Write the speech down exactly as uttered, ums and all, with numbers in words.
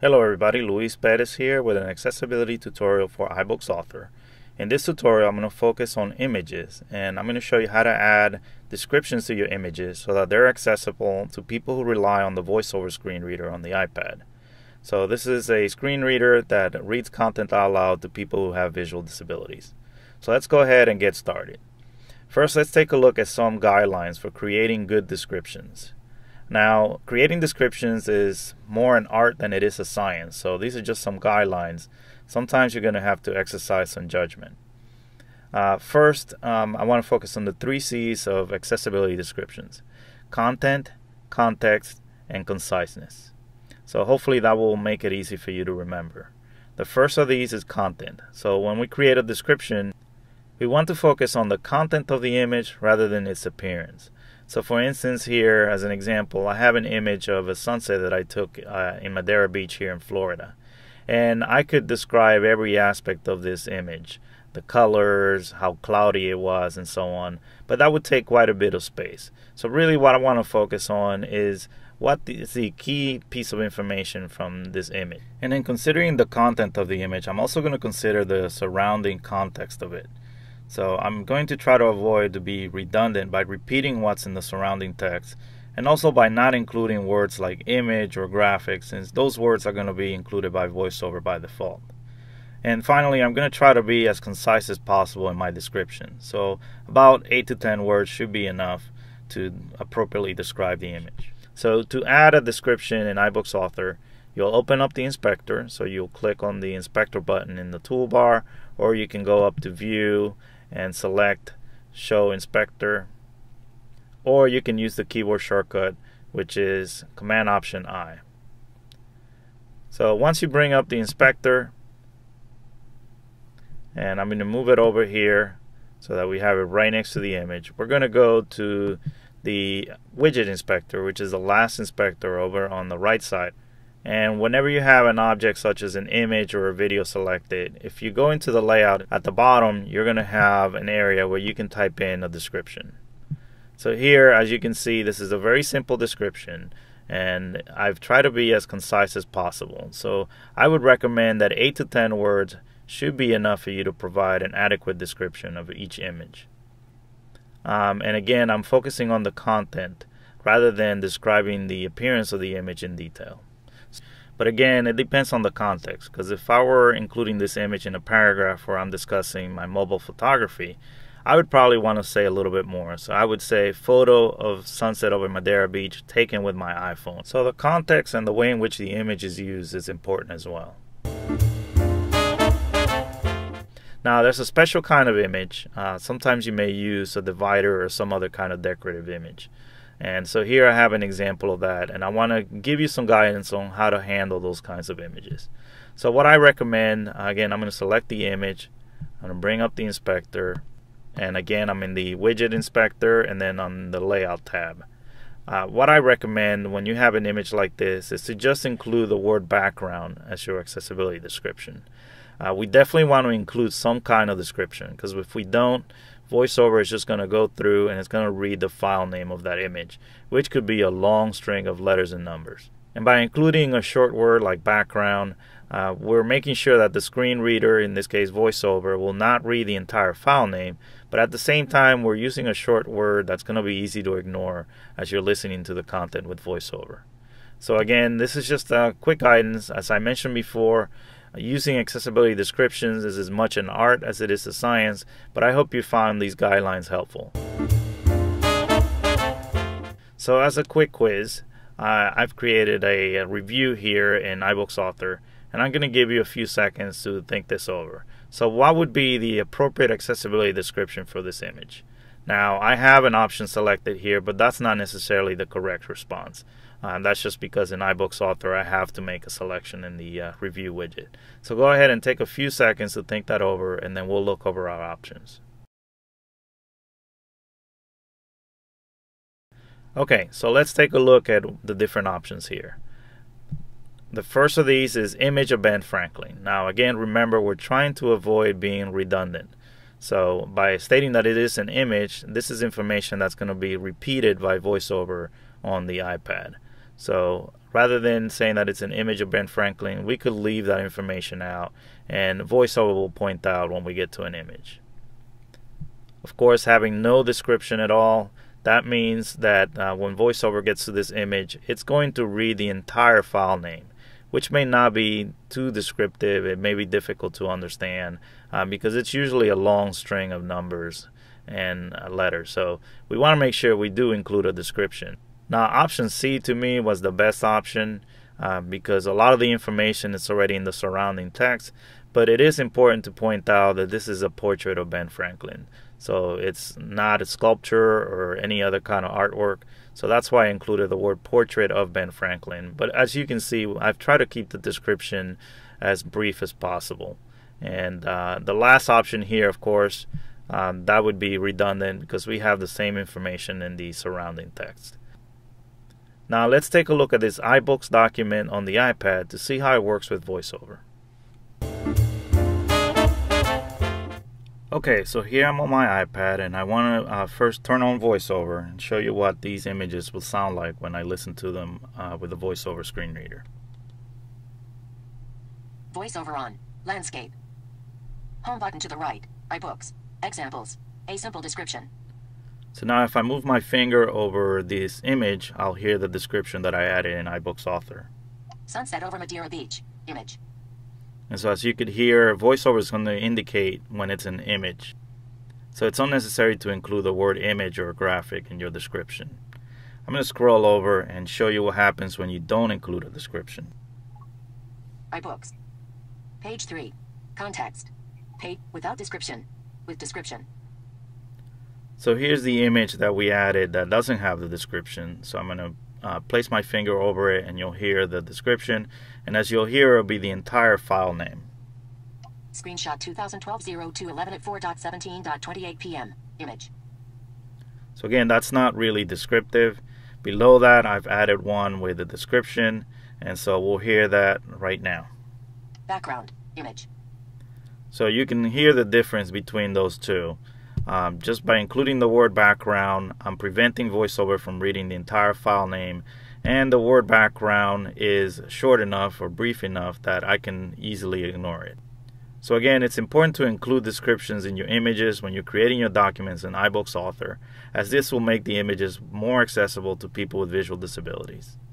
Hello everybody, Luis Perez here with an accessibility tutorial for iBooks Author. In this tutorial I'm going to focus on images, and I'm going to show you how to add descriptions to your images so that they're accessible to people who rely on the VoiceOver screen reader on the iPad. So this is a screen reader that reads content out loud to people who have visual disabilities. So let's go ahead and get started. First, let's take a look at some guidelines for creating good descriptions. Now, creating descriptions is more an art than it is a science, so these are just some guidelines. Sometimes you're going to have to exercise some judgment. Uh, first, um, I want to focus on the three C's of accessibility descriptions: content, context, and conciseness. So hopefully that will make it easy for you to remember. The first of these is content. So when we create a description, we want to focus on the content of the image rather than its appearance. So for instance, here as an example, I have an image of a sunset that I took uh, in Madeira Beach here in Florida. And I could describe every aspect of this image, the colors, how cloudy it was, and so on. But that would take quite a bit of space. So really what I want to focus on is what is the key piece of information from this image. And in considering the content of the image, I'm also going to consider the surrounding context of it. So I'm going to try to avoid to be redundant by repeating what's in the surrounding text, and also by not including words like image or graphics, since those words are going to be included by VoiceOver by default. And finally, I'm going to try to be as concise as possible in my description. So about eight to ten words should be enough to appropriately describe the image. So to add a description in iBooks Author, you'll open up the inspector. So you'll click on the inspector button in the toolbar, or you can go up to View and select Show Inspector, or you can use the keyboard shortcut, which is Command Option I. So once you bring up the inspector, and I'm going to move it over here so that we have it right next to the image, we're going to go to the widget inspector, which is the last inspector over on the right side. And whenever you have an object such as an image or a video selected, if you go into the layout at the bottom, you're going to have an area where you can type in a description. So here, as you can see, this is a very simple description, and I've tried to be as concise as possible. So I would recommend that eight to ten words should be enough for you to provide an adequate description of each image. Um, and again, I'm focusing on the content rather than describing the appearance of the image in detail. But again, it depends on the context, because if I were including this image in a paragraph where I'm discussing my mobile photography, I would probably want to say a little bit more. So I would say photo of sunset over Madeira Beach taken with my iPhone. So the context and the way in which the image is used is important as well. Now there's a special kind of image. Uh, sometimes you may use a divider or some other kind of decorative image. And so here I have an example of that, and I want to give you some guidance on how to handle those kinds of images. So what I recommend, again, I'm going to select the image, I'm going to bring up the inspector, and again I'm in the widget inspector and then on the layout tab. Uh, what I recommend when you have an image like this is to just include the word background as your accessibility description. Uh, we definitely want to include some kind of description, because if we don't, VoiceOver is just going to go through and it's going to read the file name of that image, which could be a long string of letters and numbers. And by including a short word like background, uh, we're making sure that the screen reader, in this case VoiceOver, will not read the entire file name, but at the same time we're using a short word that's going to be easy to ignore as you're listening to the content with VoiceOver. So again, this is just a quick guidance. As I mentioned before, using accessibility descriptions is as much an art as it is a science, but I hope you found these guidelines helpful. So as a quick quiz, uh, I've created a, a review here in iBooks Author, and I'm going to give you a few seconds to think this over. So what would be the appropriate accessibility description for this image? Now, I have an option selected here, but that's not necessarily the correct response. Uh, that's just because in iBooks Author I have to make a selection in the uh, review widget. So go ahead and take a few seconds to think that over, and then we'll look over our options. Okay, so let's take a look at the different options here. The first of these is image of Ben Franklin. Now again, remember, we're trying to avoid being redundant. So by stating that it is an image, this is information that's going to be repeated by VoiceOver on the iPad. So rather than saying that it's an image of Ben Franklin, we could leave that information out, and VoiceOver will point out when we get to an image. Of course, having no description at all, that means that uh, when VoiceOver gets to this image, it's going to read the entire file name, which may not be too descriptive. It may be difficult to understand uh, because it's usually a long string of numbers and uh, letters. So we want to make sure we do include a description. Now, option C to me was the best option uh, because a lot of the information is already in the surrounding text, but it is important to point out that this is a portrait of Ben Franklin. So it's not a sculpture or any other kind of artwork. So that's why I included the word portrait of Ben Franklin. But as you can see, I've tried to keep the description as brief as possible. And uh, the last option here, of course, um, that would be redundant because we have the same information in the surrounding text. Now let's take a look at this iBooks document on the iPad to see how it works with VoiceOver. Okay, so here I'm on my iPad, and I want to uh, first turn on VoiceOver and show you what these images will sound like when I listen to them uh, with the VoiceOver screen reader. VoiceOver on. Landscape. Home button to the right. iBooks. Examples. A simple description. So now if I move my finger over this image, I'll hear the description that I added in iBooks Author. Sunset over Madeira Beach. Image. And so as you could hear, VoiceOver is going to indicate when it's an image. So it's unnecessary to include the word image or graphic in your description. I'm going to scroll over and show you what happens when you don't include a description. iBooks. Page three. Context. Page without description. With description. So here's the image that we added that doesn't have the description. So I'm going to uh, place my finger over it and you'll hear the description. And as you'll hear, it'll be the entire file name. Screenshot twenty twelve oh two eleven at four seventeen twenty-eight p m Image. So again, that's not really descriptive. Below that, I've added one with a description. And so we'll hear that right now. Background. Image. So you can hear the difference between those two. Um, just by including the word background, I'm preventing VoiceOver from reading the entire file name, and the word background is short enough or brief enough that I can easily ignore it. So again, it's important to include descriptions in your images when you're creating your documents in iBooks Author, as this will make the images more accessible to people with visual disabilities.